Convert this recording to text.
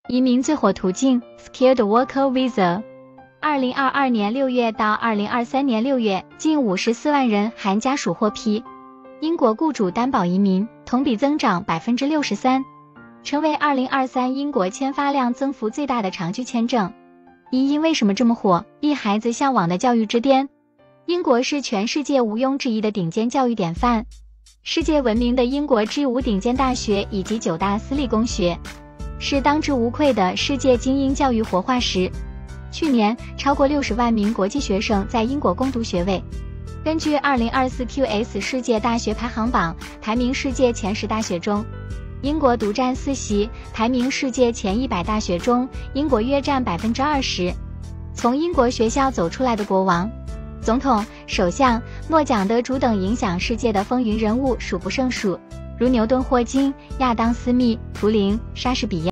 移民最火途径 Skilled Worker Visa。2022年6月到2023年6月，近54万人含家属获批英国雇主担保移民，同比增长63%，成为2023英国签发量增幅最大的长居签证。移英为什么这么火？一孩子向往的教育之巅。英国是全世界毋庸置疑的顶尖教育典范，世界闻名的英国G5顶尖大学以及9大私立公学，是当之无愧的世界精英教育活化石。去年，超过60万名国际学生在英国攻读学位。根据2024 QS 世界大学排行榜，排名世界前10大学中，英国独占4席；排名世界前100大学中，英国约占20%。从英国学校走出来的国王、总统、首相、诺奖得主等影响世界的风云人物数不胜数，如牛顿、霍金、亚当·斯密、图灵、莎士比亚。